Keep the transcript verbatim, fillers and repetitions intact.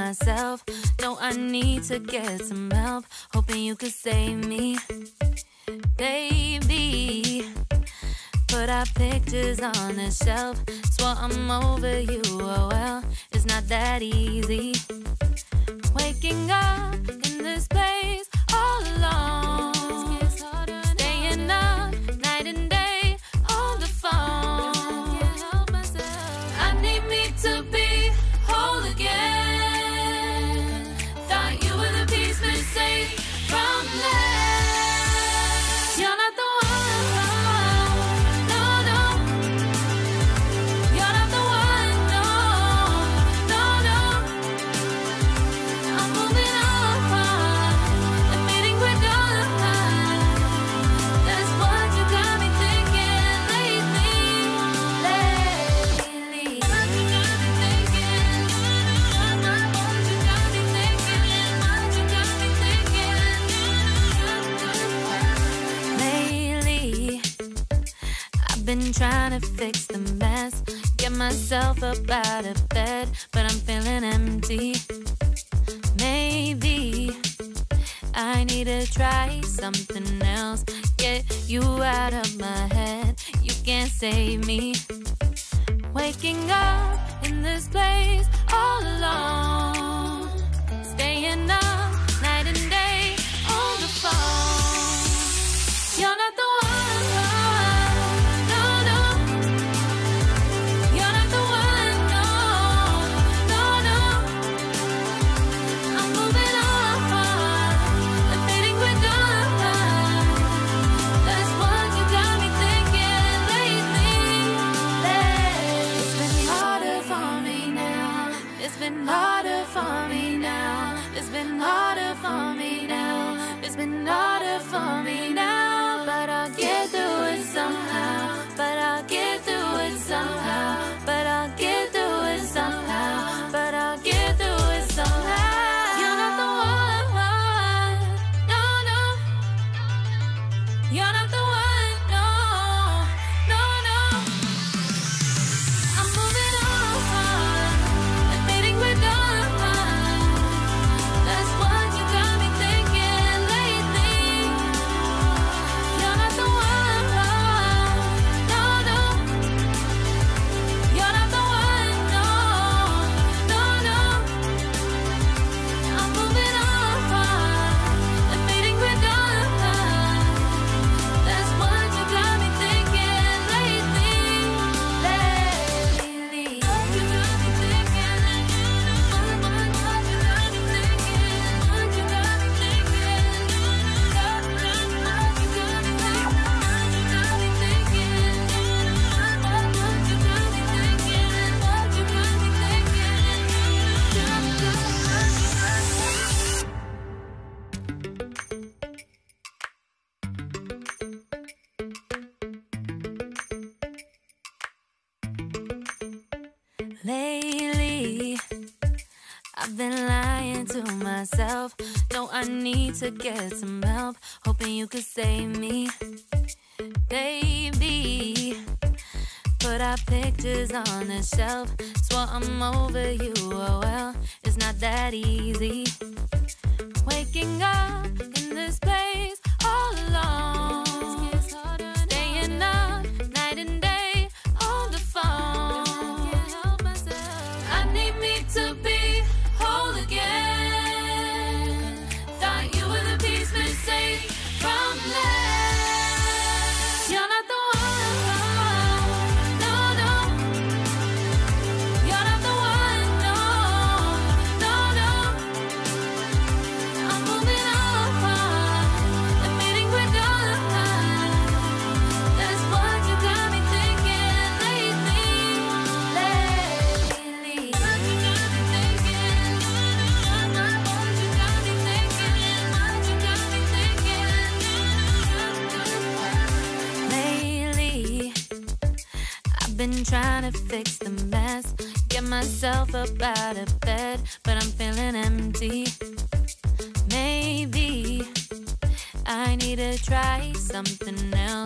myself. No, I need to get some help. Hoping you could save me, baby. Put our pictures on the shelf. Swore I'm over you, oh well, it's not that easy. Waking up in this place all alone, staying up night and day on the phone. I need me to be whole again. Thought you were the piece missing from last. You're not the been trying to fix the mess, get myself up out of bed, but I'm feeling empty. Maybe I need to try something else, get you out of my head. You can't save me. Waking up in this place all alone, staying up night and day on the phone. You're not the one. It's been harder for me now. It's been harder for me now. It's been harder for me now. But I'll get through it somehow. But I'll get through it somehow. But I'll get through it somehow. But I'll get through it somehow. You're not the one. No, no. You're not the one. No, no, no. I'm moving on. Lately, I've been lying to myself. No, I need to get some help. Hoping you could save me, baby. Put our pictures on the shelf. Swore I'm over you, oh well, it's not that easy. Waking up in this place all alone, staying up night and day on the phone. To be whole again. Thought you were the piece missing from last. You're not the one. No, no. You're not the one. No, no, no. I'm moving on. Admitting we're done. That's what you got me thinking lately. Lately. Been trying to fix the mess, get myself up out of bed, but I'm feeling empty. Maybe I need to try something else.